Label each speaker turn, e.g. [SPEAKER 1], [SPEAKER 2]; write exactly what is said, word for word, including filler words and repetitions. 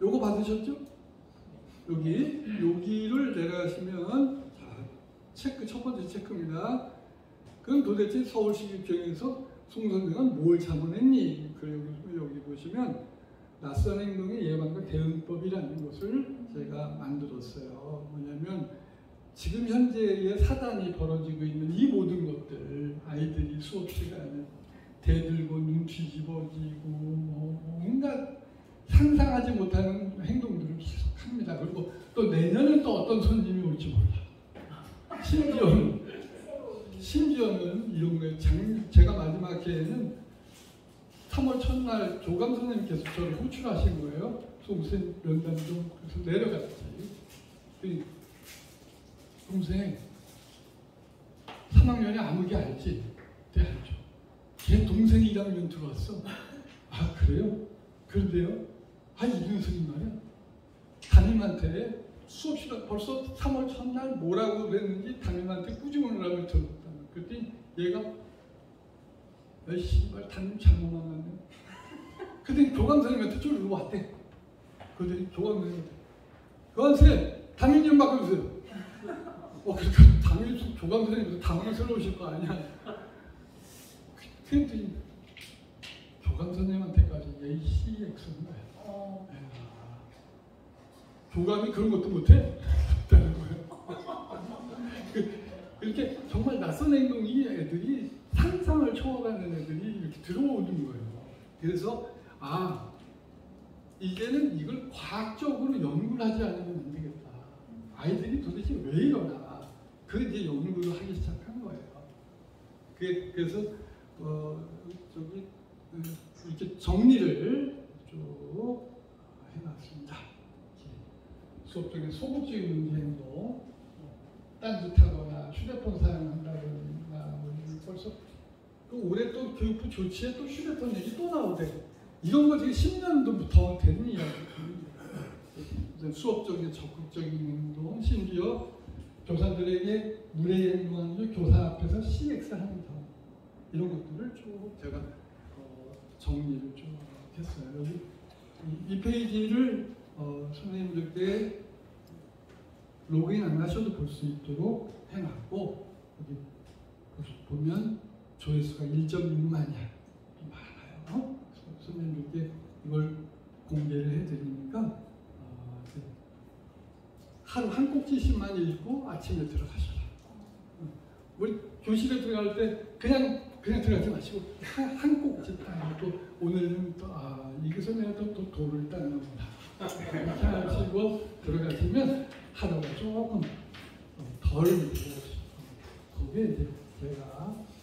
[SPEAKER 1] 요거 받으셨죠? 여기, 여기를 내려가시면, 자, 체크, 첫 번째 체크입니다. 그럼 도대체 서울시립교에서 송 선생은 뭘 자문했니? 그리고 여기 보시면, 낯선 행동의 예방과 대응법이라는 것을 제가 만들었어요. 뭐냐면, 지금 현재의 사단이 벌어지고 있는 이 모든 것들, 아이들이 수업 시간에 대들고 눈치 집어지고, 뭐, 뭔가 상상하지 못하는 행동들을 계속합니다. 그리고 또 내년엔 또 어떤 손님이 올지 몰라. 심지어는, 심지어는 이런 거예요. 장, 제가 마지막 해에는 삼월 첫날 교감 선생님께서 저를 호출하신 거예요. 송쌤 면담 좀. 그래서 내려갔지. 동생 삼 학년이 암흑이 알지? 네, 알죠. 걔 동생이 일 학년 들어왔어. 아, 그래요? 그런데요? 아, 이준석이 말이야. 담임한테 수업 시간 벌써 삼월 첫날 뭐라고 그랬는지 담임한테 꾸중을 하고 들었다. 그랬더니 얘가 야, 씨발, 담임 잘못 만났네. 그랬더니 교감 선생님한테 쫄로 왔대. 그랬더니 교감 선생님한테 교감 선생님, 담임 좀 바꿔주세요. 어, 그러니까 당연히 교감 선생님도 당황스러우실 거 아니야. 그랬더니 교감 선생님한테까지 에이씨엑스인 거야. 어. 교감이 그런 것도 못해? 있다는 거예요. 이렇게 정말 낯선 행동이 애들이 상상을 초월하는 애들이 이렇게 들어오는 거예요. 그래서 아, 이제는 이걸 과학적으로 연구를 하지 않으면 안 되겠다. 아이들이 도대체 왜 이러나. 그 이제 연구를 하기 시작한 거예요. 그래서 어, 저기 이렇게 정리를 쭉 해놨습니다. 수업 중에 소극적인 문제 행동, 딴짓하거나 휴대폰 사용한다거나 뭐 벌써 또 올해 또 교육부 조치에 또 휴대폰 얘기 또 나오대. 이런 거 지금 십 년도부터 되는 이야기거든요. 수업적인 적극적인 행동, 심지어 교사들에게 무례 행동하는 줄 교사 앞에서 씨엑스 하는 경우, 이런 것들을 쭉 제가 어, 정리를 쭉 했어요. 여기 이, 이 페이지를 어, 선생님들께 로그인 안 하셔도 볼 수 있도록 해놨고, 여기 보면 조회수가 일 점 육만이야. 많아요. 선생님들께 이걸 공개를 해드리니까 어, 하루 한 꼭지씩만 읽고 아침에 들어가셔라. 우리 교실에 들어갈 때 그냥 그냥 들어가지 마시고 한, 한 꼭지 딱 읽고, 오늘은 또 아, 이것은 내가 또, 또 돌을 닦는구나. 이렇게 하시고 들어가시면 하루가 조금 덜 힘들어요. 그게 이제 제가